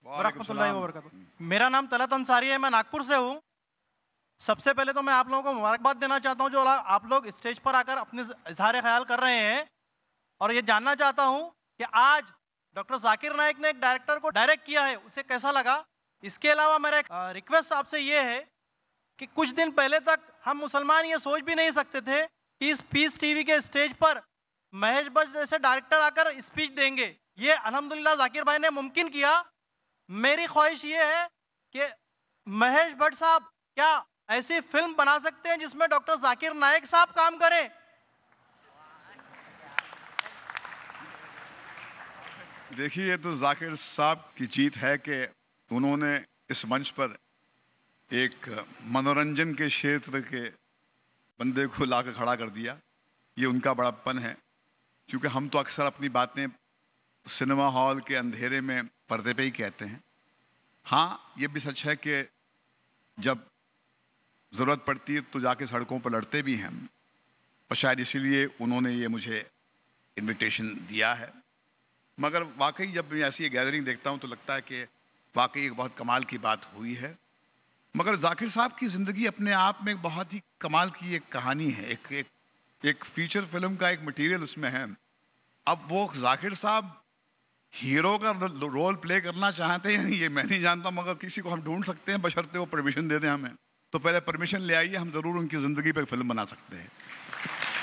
वालेकुम वरहमतुल्लाहि सलाम। वबरकातुहू। मेरा नाम तलत अंसारी है, मैं नागपुर से हूँ। सबसे पहले तो मैं आप लोगों को मुबारकबाद देना चाहता हूँ, जो आप लोग स्टेज पर आकर अपने इज़हार ख़याल कर रहे हैं, और ये जानना चाहता हूँ कि आज डॉक्टर ज़ाकिर नाइक ने एक डायरेक्टर को डायरेक्ट किया है, उसे कैसा लगा? इसके अलावा मेरा एक रिक्वेस्ट आपसे ये है कि कुछ दिन पहले तक हम मुसलमान ये सोच भी नहीं सकते थे कि इस पीस टीवी के स्टेज पर महेश भट्ट जैसे डायरेक्टर आकर स्पीच देंगे। ये अल्हम्दुलिल्लाह ज़ाकिर भाई ने मुमकिन किया। मेरी ख्वाहिश ये है कि महेश भट्ट साहब क्या ऐसी फ़िल्म बना सकते हैं जिसमें डॉक्टर ज़ाकिर नाइक साहब काम करें? देखिए, ये तो ज़ाकिर साहब की जीत है कि उन्होंने इस मंच पर एक मनोरंजन के क्षेत्र के बंदे को लाकर खड़ा कर दिया। ये उनका बड़प्पन है, क्योंकि हम तो अक्सर अपनी बातें सिनेमा हॉल के अंधेरे में पर्दे पे ही कहते हैं। हाँ, ये भी सच है कि जब ज़रूरत पड़ती है तो जाके सड़कों पर लड़ते भी हैं, और शायद इसीलिए उन्होंने ये मुझे इनविटेशन दिया है। मगर वाकई जब मैं ऐसी गैदरिंग देखता हूँ तो लगता है कि वाकई एक बहुत कमाल की बात हुई है। मगर जाकिर साहब की ज़िंदगी अपने आप में एक बहुत ही कमाल की एक कहानी है, एक फीचर फिल्म का एक मटेरियल उसमें है। अब वो जाकिर साहब हीरो का रोल प्ले करना चाहते हैं ये मैं नहीं जानता, मगर किसी को हम ढूंढ सकते हैं बशर्ते वो परमिशन दे दें हमें। तो पहले परमिशन ले आइए, हम ज़रूर उनकी ज़िंदगी पर फिल्म बना सकते हैं।